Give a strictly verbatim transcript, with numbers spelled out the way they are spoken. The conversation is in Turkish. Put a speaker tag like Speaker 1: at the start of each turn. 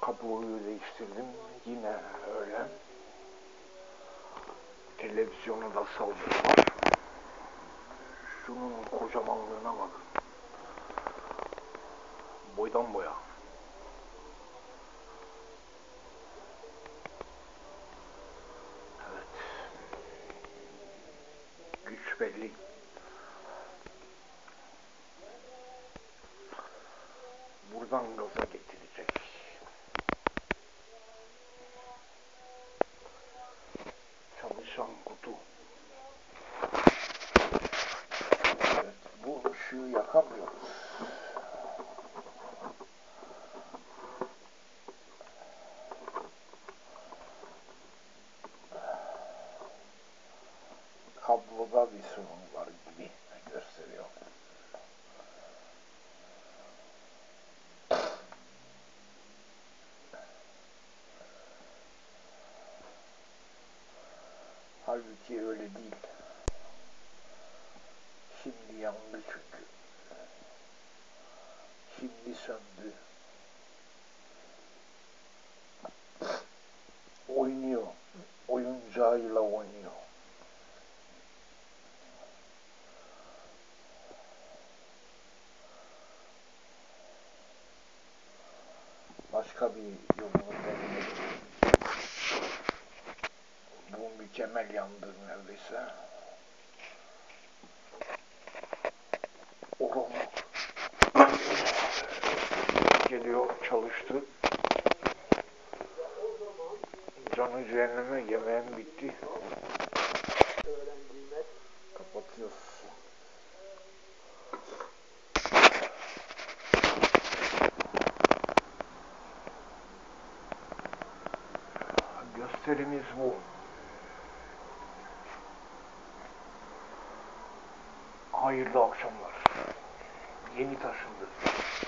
Speaker 1: Kabloyu değiştirdim. Yine öyle. Televizyona da salcık var. Şunun kocamanlığına bakın. Boydan boya. Evet. Güç belli. Buradan gaza getirecek. Çalışan kutu. Evet, bu ışığı yakamıyoruz. Kabloda bir sorun var gibi gösteriyor. Halbuki öyle değil. Şimdi yandı çünkü. Şimdi söndü. Oynuyor. Oyuncağıyla oynuyor. Başka bir yolunu deneyelim. Bu mükemmel yandı neredeyse. Oğlum geliyor, çalıştı. Canı cehenneme, yemeğim bitti. Kapatıyoruz. Gösterimiz bu. Hayırlı akşamlar. Yeni taşındı.